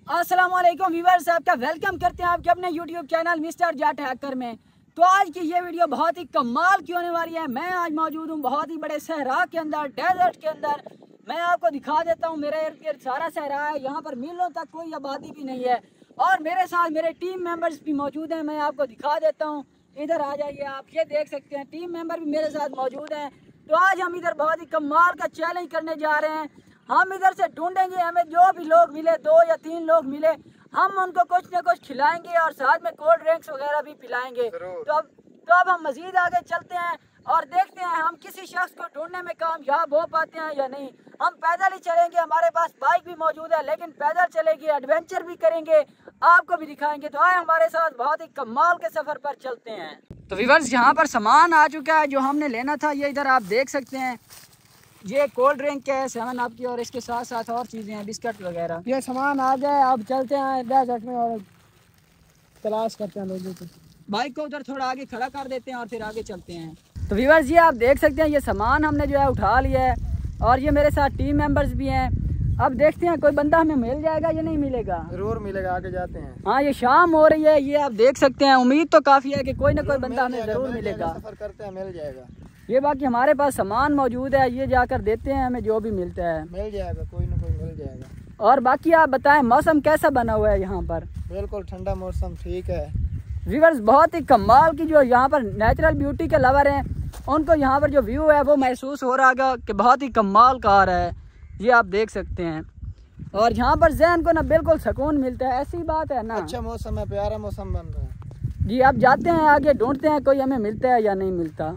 अस्सलाम वालेकुम व्यूअर्स, आपका वेलकम करते हैं आपके अपने YouTube channel mister Jat hacker में। तो आज की ये वीडियो बहुत ही कमाल की होने वाली है। मैं आज मौजूद हूँ बहुत ही बड़े सहरा के अंदर, डेजर्ट के अंदर। मैं आपको दिखा देता हूँ, मेरे इर्द गिर्द सारा सहरा है, यहाँ पर मीलों तक कोई आबादी भी नहीं है और मेरे साथ मेरे टीम मेंबर्स भी मौजूद हैं। मैं आपको दिखा देता हूँ, इधर आ जाइए, आप ये देख सकते हैं टीम मेंबर भी मेरे साथ मौजूद हैं। तो आज हम इधर बहुत ही कमाल का चैलेंज करने जा रहे हैं। हम इधर से ढूंढेंगे, हमें जो भी लोग मिले, 2 या 3 लोग मिले, हम उनको कुछ न कुछ खिलाएंगे और साथ में कोल्ड ड्रिंक्स वगैरह भी पिलाएंगे। तो अब हम मजीद आगे चलते हैं और देखते हैं हम किसी शख्स को ढूंढने में कामयाब हो पाते हैं या नहीं। हम पैदल ही चलेंगे, हमारे पास बाइक भी मौजूद है, लेकिन पैदल चलेंगे, एडवेंचर भी करेंगे, आपको भी दिखाएंगे। तो आए हमारे साथ बहुत ही कमाल के सफर पर चलते हैं। तो व्यूअर्स, यहाँ पर सामान आ चुका है जो हमने लेना था। ये इधर आप देख सकते हैं, ये कोल्ड ड्रिंक है 7 अप की और इसके साथ साथ और चीज़ें हैं, बिस्किट वगैरह। ये सामान आ गया, अब चलते हैं डेजर्ट में और तलाश करते हैं लोगों को। बाइक को उधर थोड़ा आगे खड़ा कर देते हैं और फिर आगे चलते हैं। तो व्यूअर्स, ये आप देख सकते हैं, ये सामान हमने जो है उठा लिया है और ये मेरे साथ टीम मेंबर्स भी हैं। अब देखते हैं कोई बंदा हमें मिल जाएगा या नहीं मिलेगा। जरूर मिलेगा, आगे जाते हैं। हाँ, ये शाम हो रही है, ये आप देख सकते हैं। उम्मीद तो काफ़ी है कि कोई ना कोई बंदा हमें ज़रूर मिलेगा। सफर करते हैं, मिल जाएगा। ये बाकी हमारे पास सामान मौजूद है, ये जाकर देते हैं, हमें जो भी मिलता है मिल जाएगा, कोई ना कोई मिल जाएगा। और बाकी आप बताएं, मौसम कैसा बना हुआ है यहाँ पर? बिल्कुल ठंडा मौसम, ठीक है। व्यूअर्स, बहुत ही कमाल की जो यहाँ पर नेचुरल ब्यूटी के लवर हैं, उनको यहाँ पर जो व्यू है वो महसूस हो रहा है कि बहुत ही कमाल का आ रहा है। ये आप देख सकते हैं और यहाँ पर जहन को ना बिल्कुल सुकून मिलता है। ऐसी बात है ना, अच्छा मौसम है, प्यारा मौसम बन रहा है जी। अब जाते हैं आगे, ढूंढते हैं कोई हमें मिलता है या नहीं मिलता।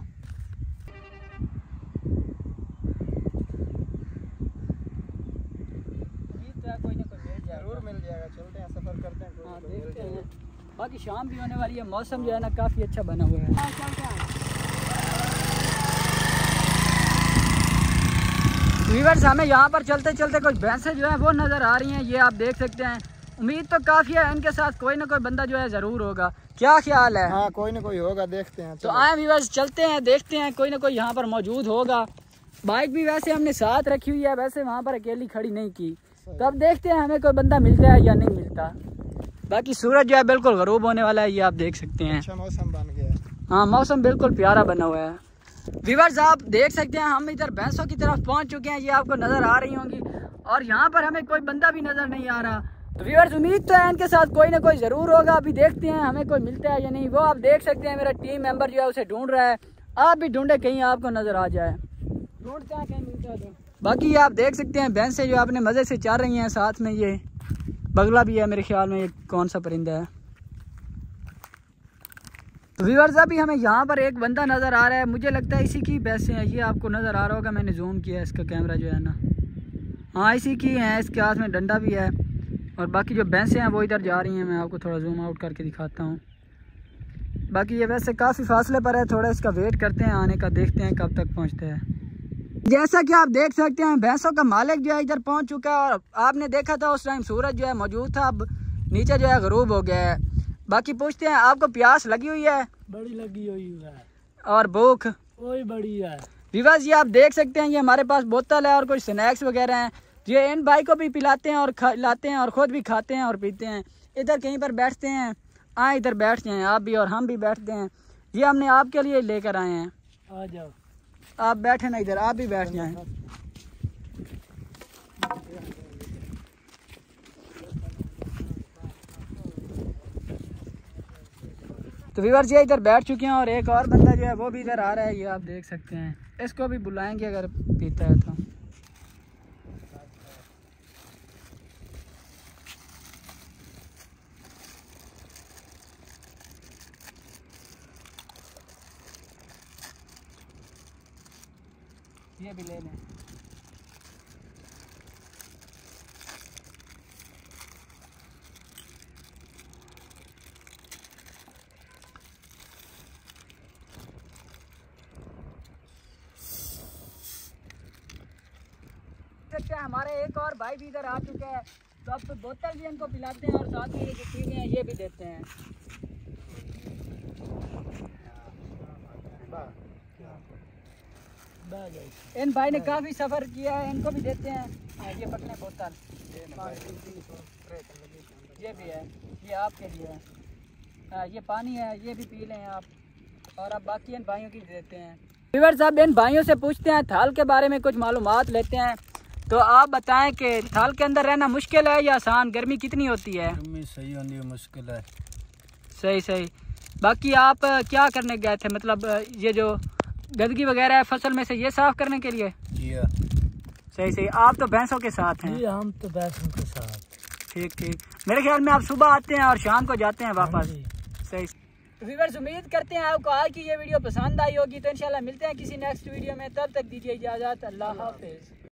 कोई ना कोई जरूर मिल जाएगा, चलते हैं, सफर करते हैं। हाँ, देखते हैं। बाकी शाम भी होने वाली है, मौसम जो है ना काफ़ी अच्छा बना हुआ है। व्यूअर्स, हमें यहाँ पर चलते चलते कुछ भैंसें जो है वो नज़र आ रही हैं, ये आप देख सकते हैं। उम्मीद तो काफ़ी है इनके साथ कोई ना कोई बंदा जो है ज़रूर होगा। क्या ख्याल है? हाँ, कोई ना कोई होगा, देखते हैं। तो आए व्यूअर्स, चलते हैं, देखते हैं कोई ना कोई यहाँ पर मौजूद होगा। बाइक भी वैसे हमने साथ रखी हुई है, वैसे वहाँ पर अकेली खड़ी नहीं की। तो अब देखते हैं हमें कोई बंदा मिलता है या नहीं मिलता। बाकी सूरज जो है बिल्कुल गरूब होने वाला है, ये आप देख सकते हैं। अच्छा मौसम बन गया है। हाँ, मौसम बिल्कुल प्यारा बना हुआ है। व्यूअर्स, आप देख सकते हैं, हम इधर भैंसों की तरफ पहुंच चुके हैं, ये आपको नज़र आ रही होंगी और यहाँ पर हमें कोई बंदा भी नज़र नहीं आ रहा। तो व्यूअर्स, उम्मीद तो है इनके साथ कोई ना कोई ज़रूर होगा। अभी देखते हैं हमें कोई मिलता है या नहीं। वो आप देख सकते हैं, मेरा टीम मेंबर जो है उसे ढूंढ रहा है। आप भी ढूंढे, कहीं आपको नज़र आ जाए, ढूंढते हैं कहीं मिलता है तो। बाकी आप देख सकते हैं भैंसें जो अपने मज़े से चल रही हैं, साथ में ये बगला भी है मेरे ख्याल में। ये कौन सा परिंदा है? तो व्यूअर्स, अभी हमें यहाँ पर एक बंदा नज़र आ रहा है, मुझे लगता है इसी की भैंसें हैं। ये आपको नज़र आ रहा होगा, मैंने जूम किया है इसका कैमरा जो है ना। हाँ, इसी की है, इसके हाथ में डंडा भी है और बाकी जो भैंसें हैं वो इधर जा रही हैं। मैं आपको थोड़ा जूम आउट करके दिखाता हूँ। बाकी ये वैसे काफ़ी फासले पर है, थोड़ा इसका वेट करते हैं आने का, देखते हैं कब तक पहुँचते हैं। जैसा कि आप देख सकते हैं, भैंसों का मालिक जो है इधर पहुँच चुका है और आपने देखा था उस टाइम सूरज जो है मौजूद था, अब नीचे जो है गरूब हो गया है। बाकी पूछते हैं, आपको प्यास लगी हुई है? बड़ी लगी हुई है। और भूख? कोई बड़ी है। व्यूअर्स, ये आप देख सकते हैं, ये हमारे पास बोतल है और कुछ स्नैक्स वगैरह हैं। ये इन भाई को भी पिलाते हैं और खिलाते हैं और ख़ुद भी खाते हैं और पीते हैं। इधर कहीं पर बैठते हैं, आए इधर बैठ जाएँ आप भी और हम भी बैठते हैं। ये हमने आपके लिए लेकर आए हैं। आ जाओ, आप बैठे ना, इधर आप भी बैठ जाएँ। तो व्यूअर्स, ये इधर बैठ चुके हैं और एक और बंदा जो है वो भी इधर आ रहा है, ये आप देख सकते हैं। इसको भी बुलाएंगे अगर पीता है तो। ये भी ले लें। हमारे एक और भाई भी इधर आ चुके हैं, तो अब तो बोतल भी इनको पिलाते हैं और साथ में ये जो चीज़ें हैं ये भी देते हैं। इन भाई ने काफी सफर किया है, इनको भी देते हैं। ये पकड़े बोतल, ये भी है, ये आपके लिए है। ये पानी है, ये भी पी लें आप, और अब बाकी इन भाइयों की देते हैं। व्यूअर्स, साहब इन भाइयों से पूछते हैं थाल के बारे में, कुछ मालूमात लेते हैं। तो आप बताएं कि थाल के अंदर रहना मुश्किल है या आसान? गर्मी कितनी होती है? गर्मी सही होनी है, मुश्किल है। सही सही। बाकी आप क्या करने गए थे, मतलब ये जो गंदगी वगैरह है फसल में से, ये साफ करने के लिए? जी सही सही। आप तो भैंसों के साथ हैं? जी, हम तो भैंसों के साथ। ठीक ठीक। मेरे ख्याल में आप सुबह आते हैं और शाम को जाते हैं वापस। सही। तो व्यूअर्स, उम्मीद करते हैं आपको आज की ये वीडियो पसंद आई होगी। तो इंशाल्लाह मिलते हैं किसी नेक्स्ट वीडियो में, तब तक दीजिए इजाज़त। अल्लाह हाफिज़।